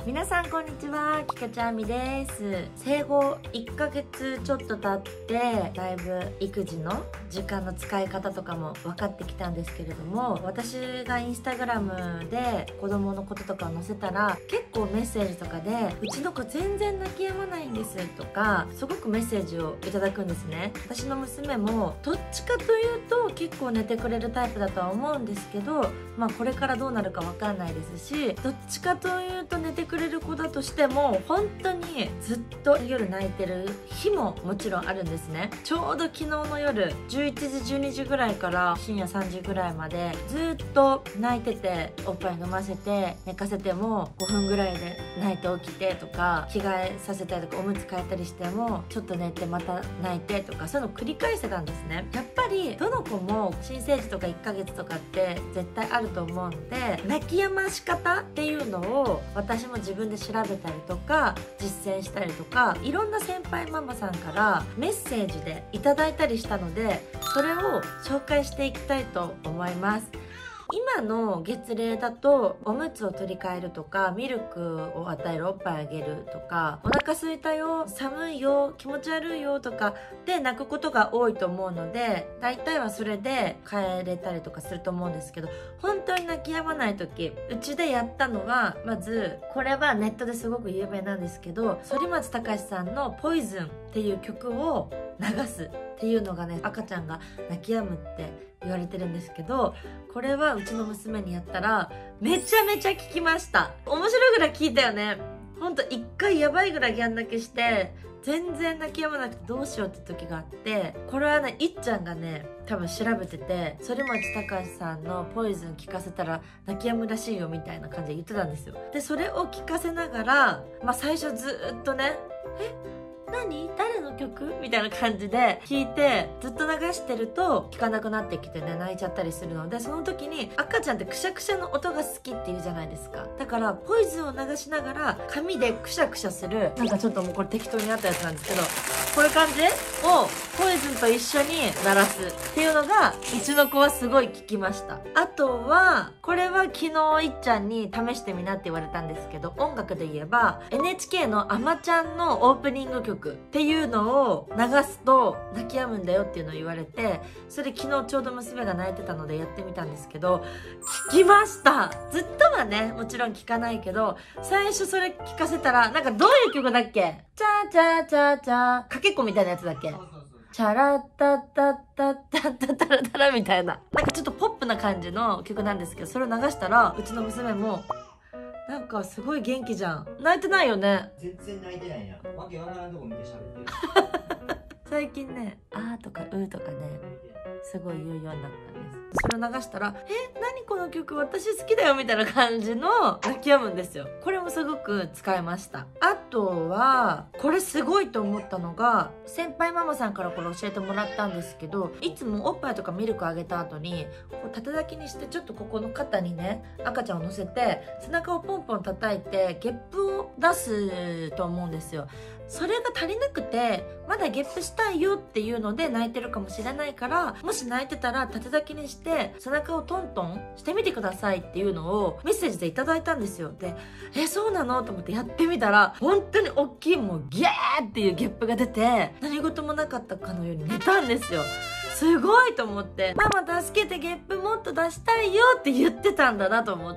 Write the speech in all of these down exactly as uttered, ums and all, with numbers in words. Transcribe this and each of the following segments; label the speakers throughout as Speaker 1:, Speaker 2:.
Speaker 1: 皆さんこんにちは、きかちゃんみです。生後いっかげつちょっと経ってだいぶ育児の時間の使い方とかも分かってきたんですけれども、私がインスタグラムで子供のこととかを載せたら結構メッセージとかで「うちの子全然泣き止まないんです」とかすごくメッセージをいただくんですね。私の娘もどっちかというと結構寝てくれるタイプだとは思うんですけど、まあこれからどうなるか分かんないですし、どっちかというと寝てくれる子だとしても本当にずっと夜泣いてる日ももちろんあるんですね。ちょうど昨日の夜じゅういちじじゅうにじぐらいから深夜さんじぐらいまでずっと泣いてて、おっぱい飲ませて寝かせてもごふんぐらいで泣いて起きてとか、着替えさせたりとかおむつ替えたりしてもちょっと寝てまた泣いてとか、そういうのを繰り返してたんですね。やっぱりどの子も新生児とかいっかげつとかって絶対あると思うので、泣き止まし方っていうのを私も自分で調べたりとか実践したりとか、いろんな先輩ママさんからメッセージでいただいたりしたので、それを紹介していきたいと思います。今の月齢だとおむつを取り替えるとか、ミルクを与える、おっぱいあげるとか、お腹空いたよ、寒いよ、気持ち悪いよとかで泣くことが多いと思うので、大体はそれで帰れたりとかすると思うんですけど、本当に泣き止まない時、うちでやったのは、まずこれはネットですごく有名なんですけど、反町隆史さんのポイズンっていう曲を流すっていうのがね、赤ちゃんが泣き止むって言われてるんですけど、これはうちの娘にやったらめちゃめちゃ効きました。面白いぐらい効いたよね。ほんと一回やばいぐらいギャン泣きして全然泣き止まなくてどうしようって時があって、これはね、いっちゃんがね多分調べてて、反町隆史さんのポイズン聞かせたら泣き止むらしいよみたいな感じで言ってたんですよ。でそれを聞かせながら、まあ最初ずっとね「え何？誰の曲？」みたいな感じで聞いて、ずっと流してると聞かなくなってきてね、泣いちゃったりするので、その時に赤ちゃんってくしゃくしゃの音が好きって言うじゃないですか。だからポイズンを流しながら髪でくしゃくしゃする、なんかちょっともうこれ適当にあったやつなんですけど、こういう感じをポイズンと一緒に鳴らすっていうのがうちの子はすごい効きました。あとはこれは昨日いっちゃんに試してみなって言われたんですけど、音楽で言えば エヌエイチケー のあまちゃんのオープニング曲っていうのを流すと泣き止むんだよっていうのを言われて、それ昨日ちょうど娘が泣いてたのでやってみたんですけど、効きました。ずっとはねもちろん効かないけど、最初それ聞かせたら、なんかどういう曲だっけ、チャチャチャチャかけっこみたいなやつだっけ、チャラッタッタッタッタッタッタラタラみたいな、なんかちょっとポップな感じの曲なんですけど、それを流したらうちの娘もなんかすごい元気じゃん。泣いてないよね。
Speaker 2: 全然泣いてないや。わけわからんとこ見て喋ってる。
Speaker 1: 最近ね「あ」とか「う」とかねすごい言うようになったんです。それを流したら「え、何この曲私好きだよ」みたいな感じの泣き止むんですよ。これもすごく使えました。あとはこれすごいと思ったのが、先輩ママさんからこれ教えてもらったんですけど、いつもおっぱいとかミルクあげた後にこう縦抱きにして、ちょっとここの肩にね赤ちゃんを乗せて背中をポンポン叩いてゲップを出すと思うんですよ。それが足りなくてまだゲップしたいよっていうので泣いてるかもしれないから、もし泣いてたら縦抱きにして背中をトントンしてみてくださいっていうのをメッセージでいただいたんですよ。でえそうなのと思ってやってみたら、本当に大きいもうギャーっていうゲップが出て、何事もなかったかのように寝たんですよ。すごいと思って、ママ助けてゲップもっと出したいよって言ってたんだなと思って、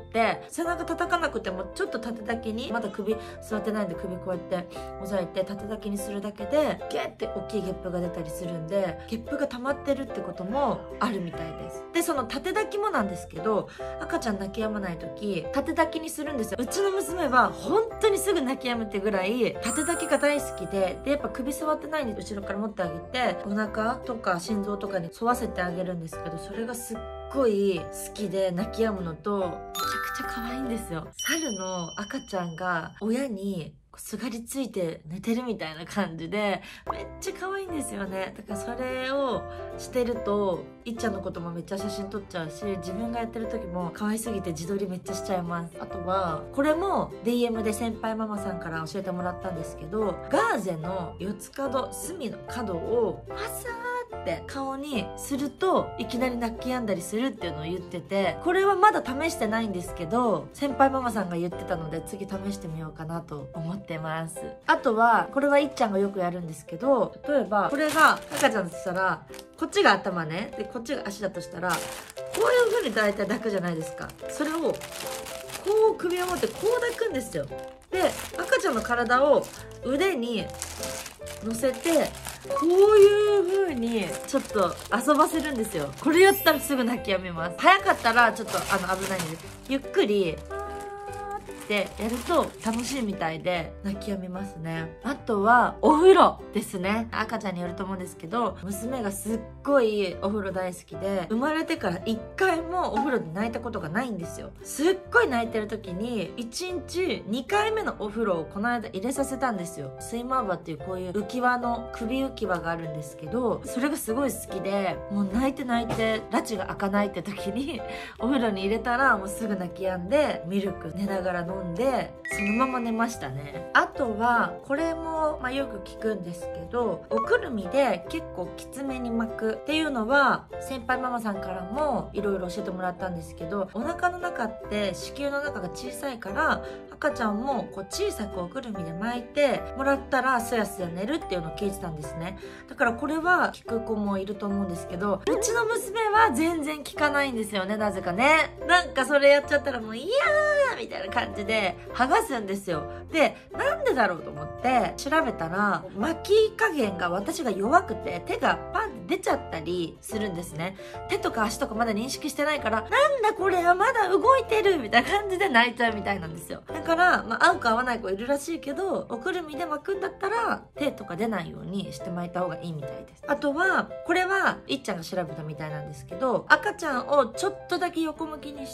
Speaker 1: 背中叩かなくてもちょっと縦抱きに、まだ首座ってないんで首こうやって押さえて縦抱きにするだけでゲッて大きいゲップが出たりするんで、ゲップが溜まってるってこともあるみたいです。でその縦抱きもなんですけど、赤ちゃん泣き止まない時縦抱きにするんですよ。うちの娘は本当にすぐ泣き止むってぐらい縦抱きが大好きで、でやっぱ首座ってないんで後ろから持ってあげてお腹とか心臓とかに沿わせてあげるんですけど、それがすっごい好きで泣き止むのと、めちゃくちゃ可愛いんですよ。猿の赤ちゃんが親にすがりついて寝てるみたいな感じでめっちゃ可愛いんですよね。だからそれをしてるといっちゃんのこともめっちゃ写真撮っちゃうし、自分がやってる時も可愛すぎて自撮りめっちゃしちゃいます。あとはこれも ディーエム で先輩ママさんから教えてもらったんですけど、ガーゼの四つ角隅の角をパサーっって顔にするといきなり泣き止んだりするっていうのを言ってて、これはまだ試してないんですけど、先輩ママさんが言ってたので次試してみようかなと思ってます。あとはこれはいっちゃんがよくやるんですけど、例えばこれが赤ちゃんだとしたらこっちが頭ね、でこっちが足だとしたらこういう風に大体抱くじゃないですか。それをこう首を持ってこう抱くんですよ。で赤ちゃんの体を腕に乗せてこういう風にちょっと遊ばせるんですよ。これやったらすぐ泣き止みます。早かったらちょっとあの危ないんでゆっくりってやると楽しいみたいで泣き止みますね。あとはお風呂ですね。赤ちゃんによると思うんですけど、娘がすっごいお風呂大好きで、生まれてからいっかいもお風呂で泣いたことがないんですよ。すっごい泣いてる時にいちにちにかいめのお風呂をこの間入れさせたんですよ。スイマーバーっていうこういう浮き輪の首浮き輪があるんですけど、それがすごい好きで、もう泣いて泣いて拉致が開かないって時にお風呂に入れたらもうすぐ泣き止んで、ミルク寝ながら飲んでそのまま寝ましたね。あとはこれも、まあ、よく聞くんですけど、おくるみで結構きつめに巻くっていうのは先輩ママさんからもいろいろ教えてもらったんですけど、お腹の中って子宮の中が小さいから赤ちゃんもこう小さくおくるみで巻いてもらったらすやすや寝るっていうのを聞いてたんですね。だからこれは聞く子もいると思うんですけど、うちの娘は全然聞かないんですよね。なぜかね、なんかそれやっちゃったらもういやーみたいな感じで剥がすんですよ。でなんでだろうと思って調べたら、巻き加減が私が弱くて手がパンって出ちゃったりするんですね。手とか足とかまだ認識してないから、なんだこれはまだ動いてるみたいな感じで泣いちゃうみたいなんですよ。だから、まあ、合うか合わない子いるらしいけど、おくるみで巻くんだったら手とか出ないようにして巻いた方がいいみたいです。あとはこれはいっちゃんが調べたみたいなんですけど、赤ちゃんをちょっとだけ横向きにして、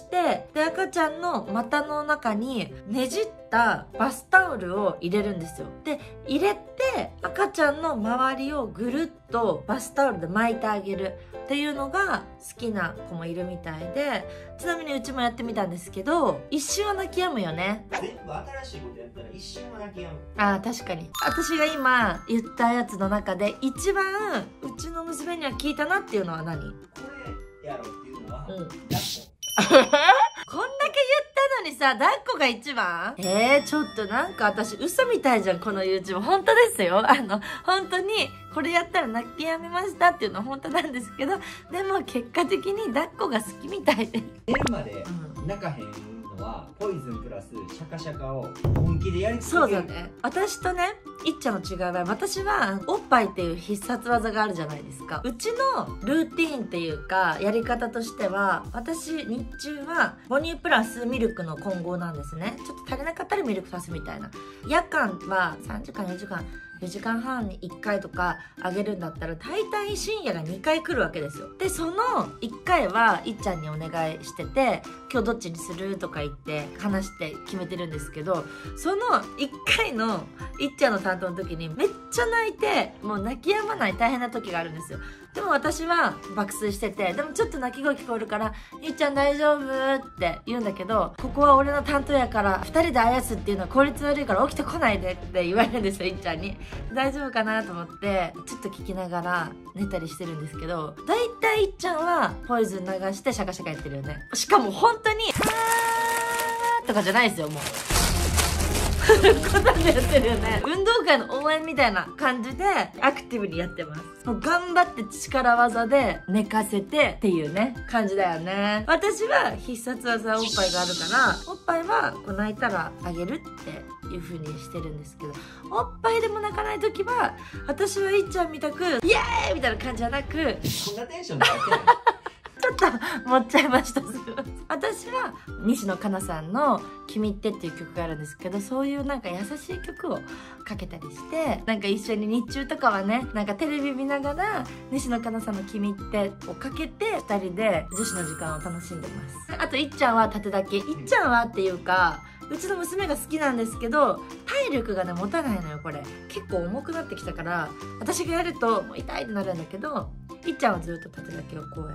Speaker 1: で赤ちゃんの股の中にねじったバスタオルを入れるんですよ。で入れて赤ちゃんの周りをぐるっとバスタオルで巻いてあげるっていうのが好きな子もいるみたいで、ちなみにうちもやってみたんですけど、一瞬は泣き止むよね。
Speaker 2: 全部新しいことやったら一瞬は泣き止む。
Speaker 1: あー確かに、私が今言ったやつの中で一番うちの娘には聞いたなっていうのは何？
Speaker 2: これやろっていうのは、
Speaker 1: うん、
Speaker 2: 抱っこ。
Speaker 1: こんだけ言ったのにさ、抱っこが一番？えー、ちょっとなんか私嘘みたいじゃん、この YouTube。本当ですよ。あの、本当にこれやったら泣き止みましたっていうのは本当なんですけど、でも結果的に抱っこが好きみたいで。
Speaker 2: 寝るまで泣かへんのは、ポイズンプラスシャカシャカを本気でやり続ける。
Speaker 1: そうだね。私とね、いっちゃんの違いは、私はおっぱいっていう必殺技があるじゃないですか。うちのルーティーンっていうかやり方としては、私日中は母乳プラスミルクの混合なんですね。ちょっと足りなかったらミルク足すみたいな。夜間はさんじかんよじかんよじかんはんにいっかいとかあげるんだったら、大体深夜がにかい来るわけですよ。でそのいっかいはいっちゃんにお願いしてて、今日どっちにするとか言って話して決めてるんですけど、そのいっかいのいっちゃんの担当の時にめっちゃ泣いて、もう泣き止まない大変な時があるんですよ。でも私は爆睡してて、でもちょっと泣き声聞こえるから「いっちゃん大丈夫?」って言うんだけど、ここは俺の担当やからふたりであやすっていうのは効率悪いから起きてこないでって言われるんですよ、いっちゃんに。大丈夫かなと思ってちょっと聞きながら寝たりしてるんですけど、だいたいいっちゃんはポイズン流してシャカシャカやってるよね。しかも本当に「あー」とかじゃないですよ、もうこんなんでやってるよね。運動会の応援みたいな感じでアクティブにやってます。もう頑張って力技で寝かせてっていうね感じだよね。私は必殺技おっぱいがあるから、おっぱいはこう泣いたらあげるっていう風にしてるんですけど、おっぱいでも泣かない時は私はいっちゃんみたくイエーイみたいな感じじゃなく、
Speaker 2: そんなテンションでやってない。
Speaker 1: ちょっと持っちゃいました。私は西野カナさんの「君って」っていう曲があるんですけど、そういうなんか優しい曲をかけたりして、なんか一緒に日中とかはね、なんかテレビ見ながら西野カナさんの「君って」をかけてふたりで女子の時間を楽しんでます。あといっちゃんは縦だけ、いっちゃんはっていうかうちの娘が好きなんですけど、体力がね持たないのよ。これ結構重くなってきたから、私がやるともう痛いってなるんだけど、いっちゃんはずっと縦だけをこうやって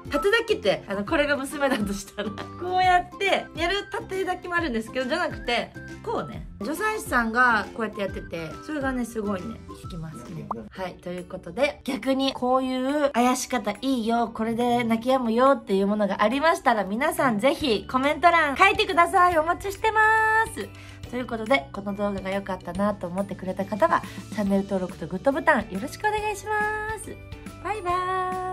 Speaker 1: 縦抱きってあのこれが娘だとしたらこうやってやる縦抱きもあるんですけど、じゃなくてこうね、助産師さんがこうやってやってて、それがねすごいね効きますね。はい、ということで逆にこういうあやし方いいよ、これで泣き止むよっていうものがありましたら、皆さんぜひコメント欄書いてください。お待ちしてます。ということで、この動画が良かったなと思ってくれた方はチャンネル登録とグッドボタンよろしくお願いします。バイバーイ。